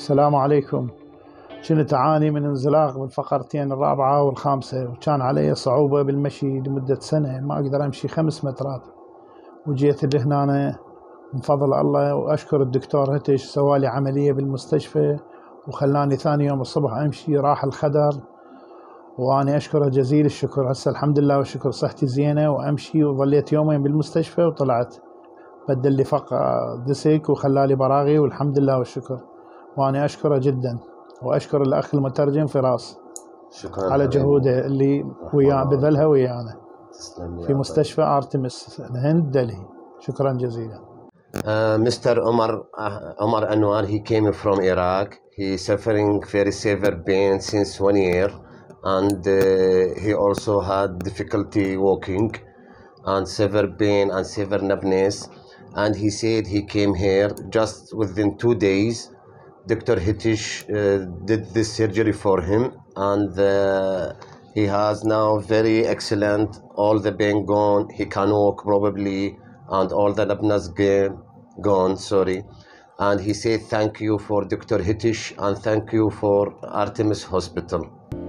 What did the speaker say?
السلام عليكم. كنت أعاني من انزلاق بالفقرتين الرابعة والخامسة، وكان علي صعوبة بالمشي لمدة سنة، ما أقدر أمشي 5 مترات. وجيت لهنا من فضل الله، وأشكر الدكتور هتش، سوالي عملية بالمستشفى وخلاني ثاني يوم الصبح أمشي، راح الخدر، وأنا أشكره جزيل الشكر. هسه الحمد لله والشكر صحتي زينة وأمشي، وظليت يومين بالمستشفى وطلعت، بدل لي فق ديسك وخلالي براغي، والحمد لله والشكر. وأنا أشكره جدا، وأشكر الأخ المترجم فراس شكرا على جهوده اللي بذلها ويانا في مستشفى آرتمس الهند دلهي. شكرا جزيلا. Mr. Omar Anwar, he came from Iraq. He suffering very severe pain since 1 year, and he also had difficulty walking and severe pain and severe numbness. And he said he came here just within 2 days. Dr. Hitesh did this surgery for him, and he has now very excellent, all the pain gone, he can walk probably, and all the numbness gone, sorry. And he said thank you for Dr. Hitesh and thank you for Artemis Hospital.